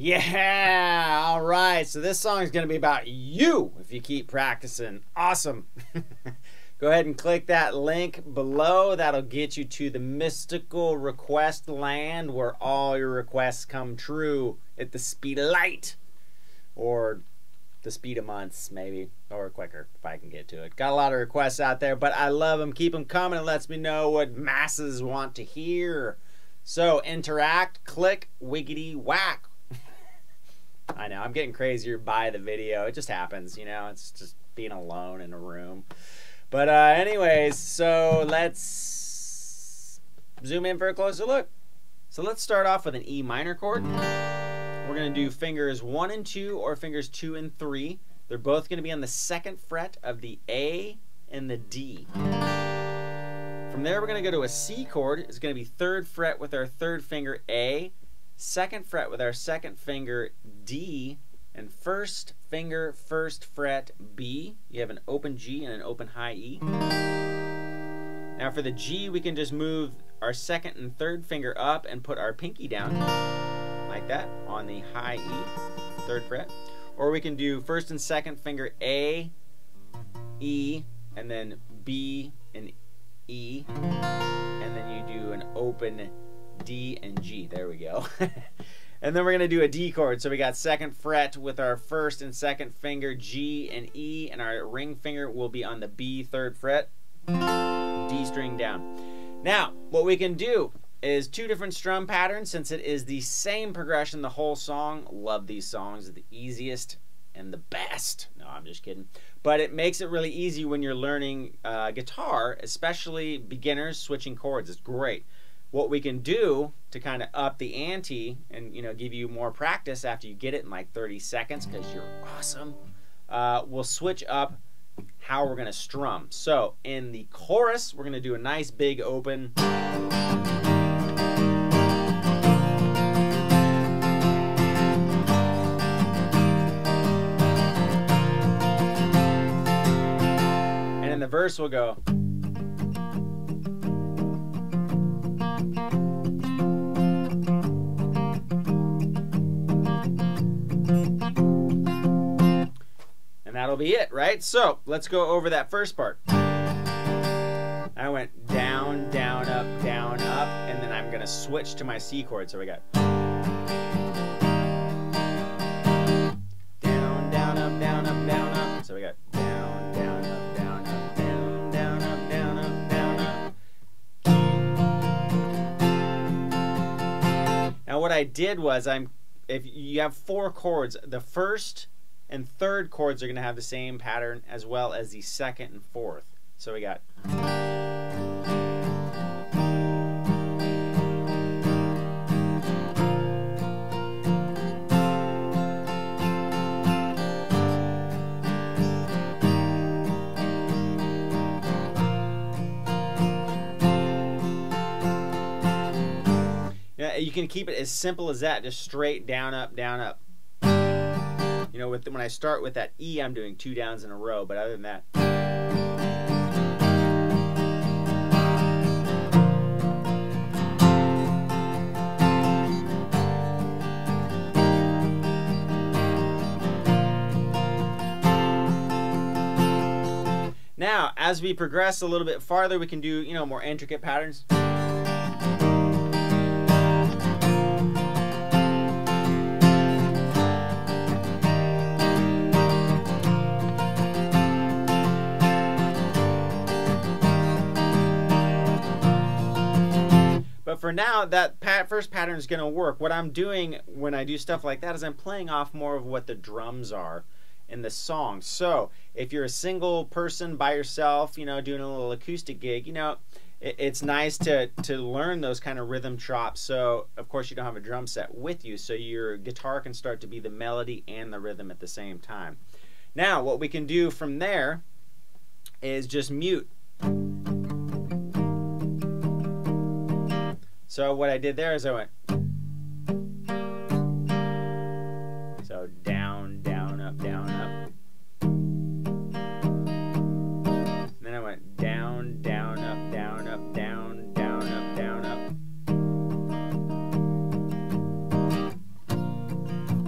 Yeah, all right. So this song is going to be about you if you keep practicing. Awesome. Go ahead and click that link below. That'll get you to the mystical request land where all your requests come true at the speed of light. Or the speed of months, maybe. Or quicker, if I can get to it. Got a lot of requests out there, but I love them. Keep them coming. It lets me know what masses want to hear. So interact, click, wiggity, whack. I know, I'm getting crazier by the video. It just happens, you know. It's just being alone in a room. But anyways, so let's zoom in for a closer look. So let's start off with an E minor chord. We're going to do fingers 1 and 2 or fingers 2 and 3. They're both going to be on the 2nd fret of the A and the D. From there, we're going to go to a C chord. It's going to be 3rd fret with our 3rd finger A, 2nd fret with our 2nd finger D, and 1st finger 1st fret B. You have an open G and an open high E. Now for the G, we can just move our 2nd and 3rd finger up and put our pinky down like that on the high E, 3rd fret. Or we can do 1st and 2nd finger A, E, and then B and E, and then you do an open D and G. There we go. And then we're going to do a D chord. So we got 2nd fret with our 1st and 2nd finger, G and E, and our ring finger will be on the B 3rd fret, D string down. Now, what we can do is 2 different strum patterns since it is the same progression the whole song. Love these songs. The easiest and the best. No, I'm just kidding. But it makes it really easy when you're learning guitar, especially beginners switching chords. It's great. What we can do to kind of up the ante and give you more practice after you get it in like 30 seconds because you're awesome, we'll switch up how we're going to strum. So in the chorus, we're going to do a nice big open. And in the verse, we'll go. That'll be it, right? So let's go over that first part. I went down, down, up, and then I'm going to switch to my C chord. So we got down, down, up, down, up, down, up. So we got down, down, up, down, up, down, down, up, down, up, down, up. Now what I did was if you have 4 chords, the first and 3rd chords are going to have the same pattern as well as the 2nd and 4th. So we got. Yeah, you can keep it as simple as that, just straight down, up, down, up. You know, when I start with that E, I'm doing 2 downs in a row, but other than that. Now, as we progress a little bit farther, we can do, more intricate patterns. But for now, that first pattern is going to work. What I'm doing when I do stuff like that is I'm playing off more of what the drums are in the song. So if you're a single person by yourself, doing a little acoustic gig, it's nice to learn those kind of rhythm chops. So of course you don't have a drum set with you, so your guitar can start to be the melody and the rhythm at the same time. Now what we can do from there is just mute. So what I did there is I went. So down, down, up, down, up. And then I went down, down, up, down, up, down, down, up, down, up.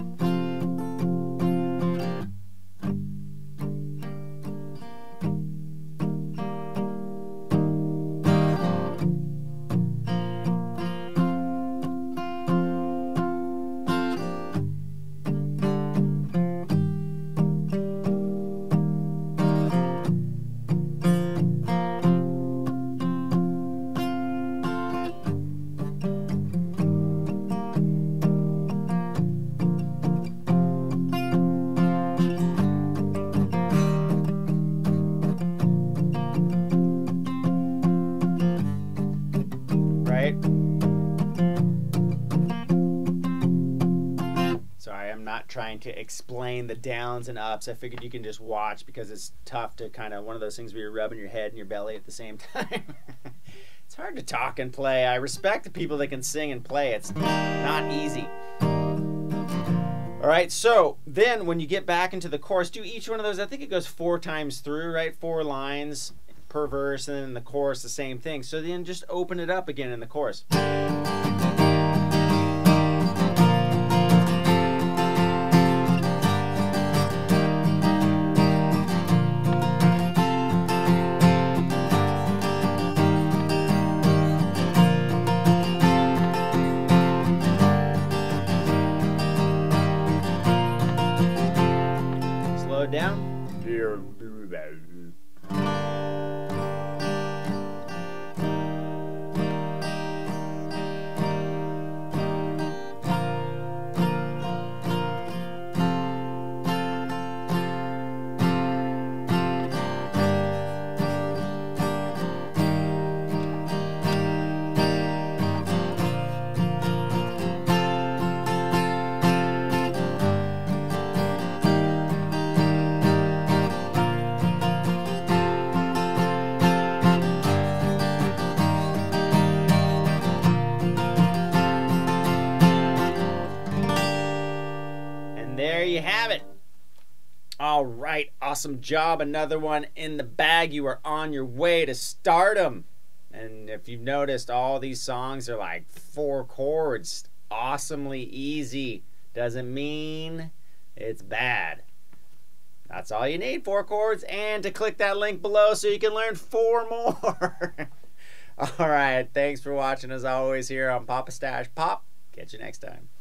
not trying to explain the downs and ups. I figured you can just watch because it's tough to kind of one of those things where you're rubbing your head and your belly at the same time. It's hard to talk and play. I respect the people that can sing and play. It's not easy. All right, so then when you get back into the chorus, do each one of those. I think it goes 4 times through, right? 4 lines per verse, and then in the chorus the same thing. So then just open it up again in the chorus. Slow it down. There you have it. All right, awesome job. Another one in the bag. You are on your way to stardom. And if you've noticed, all these songs are like 4 chords. Awesomely easy. Doesn't mean it's bad. That's all you need, 4 chords. And to click that link below so you can learn 4 more. All right, thanks for watching as always here on Papa Stache Pop. Catch you next time.